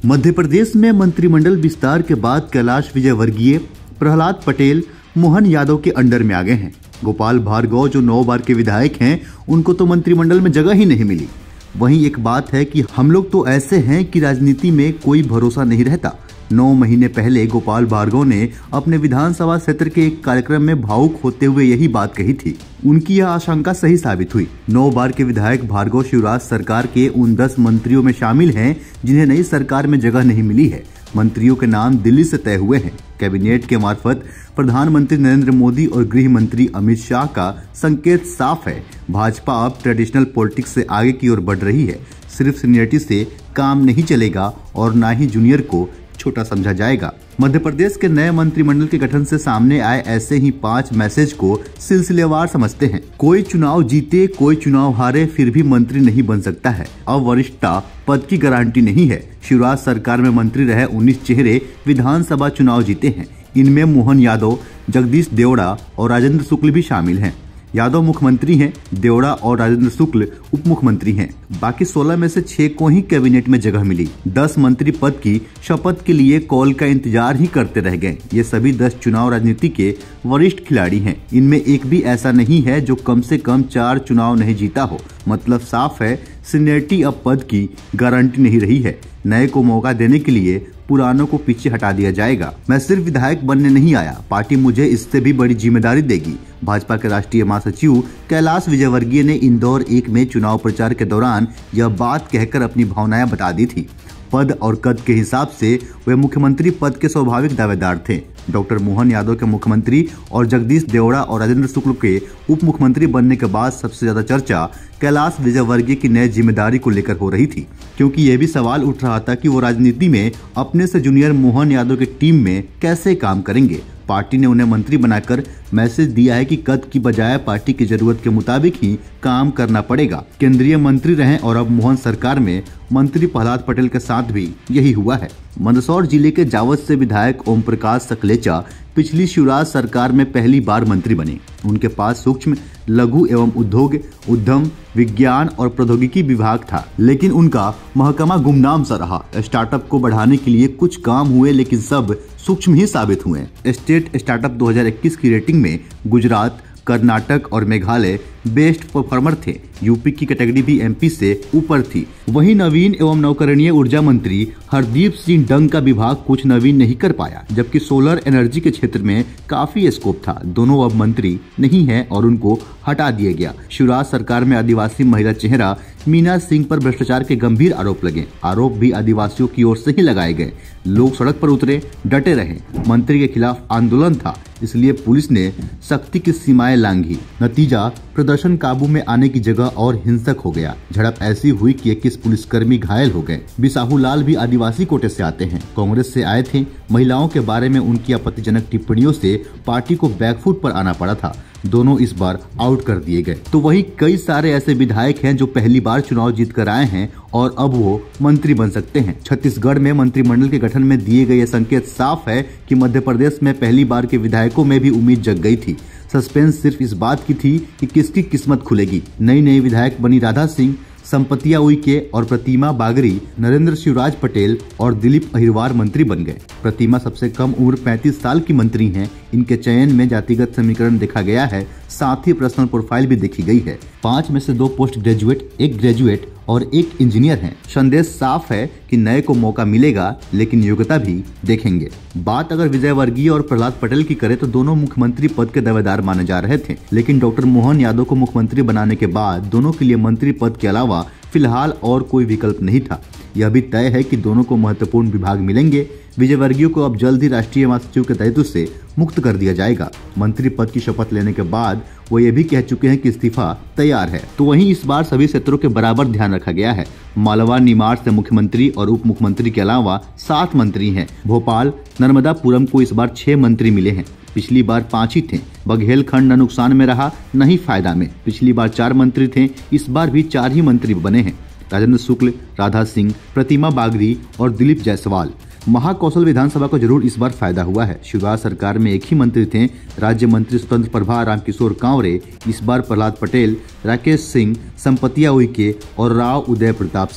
मध्य प्रदेश में मंत्रिमंडल विस्तार के बाद कैलाश विजयवर्गीय, प्रहलाद पटेल, मोहन यादव के अंडर में आ गए हैं। गोपाल भार्गव जो 9 बार के विधायक हैं, उनको तो मंत्रिमंडल में जगह ही नहीं मिली। वहीं एक बात है कि हम लोग तो ऐसे हैं कि राजनीति में कोई भरोसा नहीं रहता। 9 महीने पहले गोपाल भार्गव ने अपने विधानसभा क्षेत्र के एक कार्यक्रम में भावुक होते हुए यही बात कही थी। उनकी यह आशंका सही साबित हुई। 9 बार के विधायक भार्गव शिवराज सरकार के उन 10 मंत्रियों में शामिल हैं जिन्हें नई सरकार में जगह नहीं मिली है। मंत्रियों के नाम दिल्ली से तय हुए हैं। कैबिनेट के मार्फत प्रधानमंत्री नरेंद्र मोदी और गृह मंत्री अमित शाह का संकेत साफ है। भाजपा अब ट्रेडिशनल पॉलिटिक्स से आगे की ओर बढ़ रही है। सिर्फ सीनियरिटी से काम नहीं चलेगा और न ही जूनियर को छोटा समझा जाएगा। मध्य प्रदेश के नए मंत्रिमंडल के गठन से सामने आए ऐसे ही 5 मैसेज को सिलसिलेवार समझते हैं। कोई चुनाव जीते, कोई चुनाव हारे, फिर भी मंत्री नहीं बन सकता है। अब वरिष्ठता पद की गारंटी नहीं है। शिवराज सरकार में मंत्री रहे 19 चेहरे विधानसभा चुनाव जीते हैं। इनमें मोहन यादव, जगदीश देवड़ा और राजेंद्र शुक्ल भी शामिल हैं। यादव मुख्यमंत्री हैं, देवड़ा और राजेंद्र शुक्ल उप मुख्यमंत्री हैं। बाकी 16 में से 6 को ही कैबिनेट में जगह मिली। 10 मंत्री पद की शपथ के लिए कॉल का इंतजार ही करते रह गए। ये सभी 10 चुनाव राजनीति के वरिष्ठ खिलाड़ी हैं। इनमें एक भी ऐसा नहीं है जो कम से कम 4 चुनाव नहीं जीता हो। मतलब साफ है, सीनियरिटी अब पद की गारंटी नहीं रही है। नए को मौका देने के लिए पुरानों को पीछे हटा दिया जाएगा। मैं सिर्फ विधायक बनने नहीं आया, पार्टी मुझे इससे भी बड़ी जिम्मेदारी देगी। भाजपा के राष्ट्रीय महासचिव कैलाश विजयवर्गीय ने इंदौर 1 में चुनाव प्रचार के दौरान यह बात कहकर अपनी भावनाएं बता दी थी। पद और कद के हिसाब से वे मुख्यमंत्री पद के स्वाभाविक दावेदार थे। डॉक्टर मोहन यादव के मुख्यमंत्री और जगदीश देवड़ा और राजेंद्र शुक्ल के उप मुख्यमंत्री बनने के बाद सबसे ज्यादा चर्चा कैलाश विजयवर्गीय की नई जिम्मेदारी को लेकर हो रही थी, क्योंकि यह भी सवाल उठ रहा था कि वो राजनीति में अपने से जूनियर मोहन यादव की टीम में कैसे काम करेंगे। पार्टी ने उन्हें मंत्री बनाकर मैसेज दिया है कि कद की बजाय पार्टी की जरूरत के मुताबिक ही काम करना पड़ेगा। केंद्रीय मंत्री रहे और अब मोहन सरकार में मंत्री प्रहलाद पटेल के साथ भी यही हुआ है। मंदसौर जिले के जावद से विधायक ओम प्रकाश सकलेचा पिछली शिवराज सरकार में पहली बार मंत्री बने। उनके पास सूक्ष्म, लघु एवं उद्योग, उद्यम, विज्ञान और प्रौद्योगिकी विभाग था, लेकिन उनका महकमा गुमनाम सा रहा। स्टार्टअप को बढ़ाने के लिए कुछ काम हुए, लेकिन सब सूक्ष्म ही साबित हुए। स्टेट स्टार्टअप 2021 की रेटिंग में गुजरात, कर्नाटक और मेघालय बेस्ट परफॉर्मर थे। यूपी की कैटेगरी भी एमपी से ऊपर थी। वहीं नवीन एवं नवकरणीय ऊर्जा मंत्री हरदीप सिंह डंग का विभाग कुछ नवीन नहीं कर पाया, जबकि सोलर एनर्जी के क्षेत्र में काफी स्कोप था। दोनों अब मंत्री नहीं हैं और उनको हटा दिया गया। शिवराज सरकार में आदिवासी महिला चेहरा मीना सिंह पर भ्रष्टाचार के गंभीर आरोप लगे। आरोप भी आदिवासियों की ओर से ही लगाए गए। लोग सड़क पर उतरे, डटे रहे। मंत्री के खिलाफ आंदोलन था, इसलिए पुलिस ने सख्ती की सीमाएं लांघी। नतीजा, प्रदर्शन काबू में आने की जगह और हिंसक हो गया। झड़प ऐसी हुई कि 21 पुलिसकर्मी घायल हो गए। बिसाहू लाल भी आदिवासी कोटे से आते हैं, कांग्रेस से आए थे। महिलाओं के बारे में उनकी आपत्तिजनक टिप्पणियों से पार्टी को बैकफुट पर आना पड़ा था। दोनों इस बार आउट कर दिए गए। तो वही कई सारे ऐसे विधायक हैं जो पहली बार चुनाव जीत कर आए हैं और अब वो मंत्री बन सकते हैं। छत्तीसगढ़ में मंत्रिमंडल के गठन में दिए गए संकेत साफ है कि मध्य प्रदेश में पहली बार के विधायकों में भी उम्मीद जग गई थी। सस्पेंस सिर्फ इस बात की थी कि किसकी किस्मत खुलेगी। नई विधायक बनी राधा सिंह, संपतिया उइके और प्रतिमा बागरी, नरेंद्र शिवराज पटेल और दिलीप अहिरवार मंत्री बन गए। प्रतिमा सबसे कम उम्र 35 साल की मंत्री हैं। इनके चयन में जातिगत समीकरण देखा गया है, साथ ही पर्सनल प्रोफाइल भी देखी गई है। 5 में से 2 पोस्ट ग्रेजुएट, 1 ग्रेजुएट और 1 इंजीनियर हैं। संदेश साफ है कि नए को मौका मिलेगा, लेकिन योग्यता भी देखेंगे। बात अगर विजयवर्गीय और प्रहलाद पटेल की करें तो दोनों मुख्यमंत्री पद के दावेदार माने जा रहे थे, लेकिन डॉक्टर मोहन यादव को मुख्यमंत्री बनाने के बाद दोनों के लिए मंत्री पद के अलावा फिलहाल और कोई विकल्प नहीं था। यह भी तय है कि दोनों को महत्वपूर्ण विभाग मिलेंगे। विजयवर्गीय को अब जल्द ही राष्ट्रीय महासचिव के दायित्व से मुक्त कर दिया जाएगा। मंत्री पद की शपथ लेने के बाद वो ये भी कह चुके हैं कि इस्तीफा तैयार है। तो वहीं इस बार सभी क्षेत्रों के बराबर ध्यान रखा गया है। मालवा निमाड़ से मुख्यमंत्री और उप मुख्यमंत्री के अलावा 7 मंत्री हैं। भोपाल, नर्मदापुरम को इस बार 6 मंत्री मिले हैं। पिछली बार 5 ही थे। बघेलखंड न नुकसान में रहा, न ही फायदा में। पिछली बार 4 मंत्री थे, इस बार भी 4 ही मंत्री बने हैं। राजेंद्र शुक्ल, राधा सिंह, प्रतिमा बागरी और दिलीप जायसवाल। महाकौशल विधानसभा को जरूर इस बार फायदा हुआ है। शिवराज सरकार में एक ही मंत्री थे, राज्य मंत्री स्वतंत्र प्रभार रामकिशोर कांवरे। इस बार प्रहलाद पटेल, राकेश सिंह, संपतिया उइके और राव उदय प्रताप सिंह।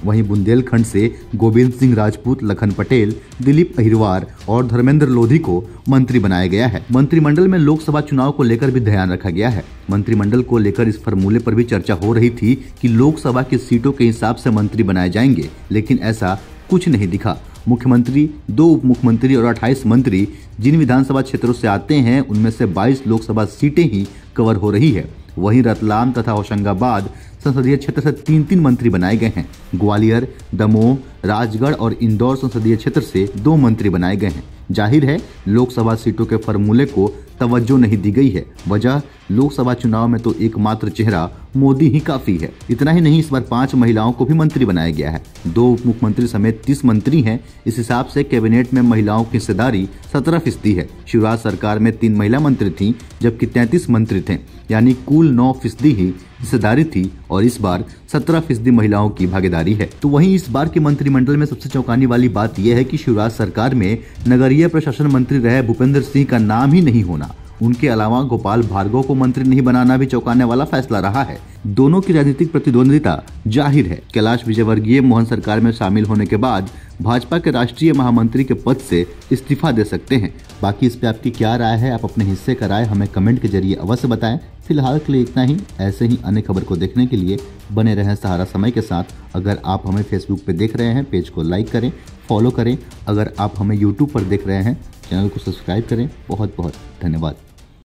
वहीं बुंदेलखंड से गोविंद सिंह राजपूत, लखन पटेल, दिलीप अहिरवार और धर्मेंद्र लोधी को मंत्री बनाया गया है। मंत्रिमंडल में लोकसभा चुनाव को लेकर भी ध्यान रखा गया है। मंत्रिमंडल को लेकर इस फॉर्मूले पर भी चर्चा हो रही थी कि लोकसभा की सीटों के हिसाब से मंत्री बनाए जाएंगे, लेकिन ऐसा कुछ नहीं दिखा। मुख्यमंत्री, 2 उप मुख्यमंत्री और 28 मंत्री जिन विधानसभा क्षेत्रों से आते हैं उनमें से 22 लोकसभा सीटें ही कवर हो रही है। वहीं रतलाम तथा होशंगाबाद संसदीय क्षेत्र से 3-3 मंत्री बनाए गए हैं। ग्वालियर, दमोह, राजगढ़ और इंदौर संसदीय क्षेत्र से 2 मंत्री बनाए गए हैं। जाहिर है लोकसभा सीटों के फॉर्मूले को तवज्जो नहीं दी गई है। वजह लोकसभा चुनाव में तो एकमात्र चेहरा मोदी ही काफी है। इतना ही नहीं, इस बार 5 महिलाओं को भी मंत्री बनाया गया है। 2 उप मुख्यमंत्री समेत 30 मंत्री हैं। इस हिसाब से कैबिनेट में महिलाओं की हिस्सेदारी 17% है। शिवराज सरकार में 3 महिला मंत्री थीं, जबकि 33 मंत्री थे, यानी कुल 9% ही हिस्सेदारी थी और इस बार 17% महिलाओं की भागीदारी है। तो वहीं इस बार के मंत्रिमंडल में सबसे चौंकाने वाली बात यह है कि शिवराज सरकार में नगरीय प्रशासन मंत्री रहे भूपेंद्र सिंह का नाम ही नहीं होना। उनके अलावा गोपाल भार्गव को मंत्री नहीं बनाना भी चौंकाने वाला फैसला रहा है। दोनों की राजनीतिक प्रतिद्वंदिता जाहिर है। कैलाश विजयवर्गीय मोहन सरकार में शामिल होने के बाद भाजपा के राष्ट्रीय महामंत्री के पद से इस्तीफा दे सकते हैं। बाकी इस पे आपकी क्या राय है? आप अपने हिस्से का राय हमें कमेंट के जरिए अवश्य बताएं। फिलहाल के लिए इतना ही। ऐसे ही अन्य खबर को देखने के लिए बने रहें सहारा समय के साथ। अगर आप हमें फेसबुक पे देख रहे हैं, पेज को लाइक करें, फॉलो करें। अगर आप हमें यूट्यूब पर देख रहे हैं, चैनल को सब्सक्राइब करें। बहुत बहुत धन्यवाद।